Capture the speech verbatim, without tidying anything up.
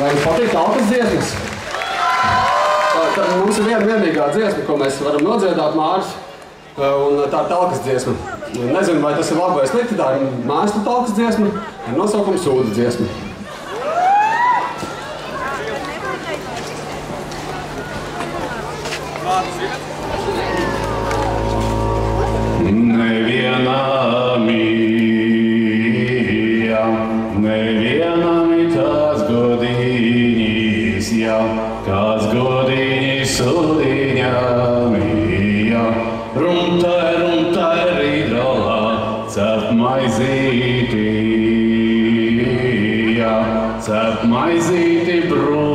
Vai jums patīk tautas dziesmas? Tā, tā, mums ir viena vienīgā dziesma, ko mēs varam nodziedāt, Māris, un tā ir talkas dziesma. Nezinu, vai tas ir labi vai slikti, tā ir mēslu talkas dziesma, ar nosaukumu Sūda dziesma. Neviena mīja, neviena mitās godīņīs, ja, kāds godīņīs sūdiņā mīja. Rumtai, rumtai rīdrolā, cep maizītī, ja, cep maizītī brū.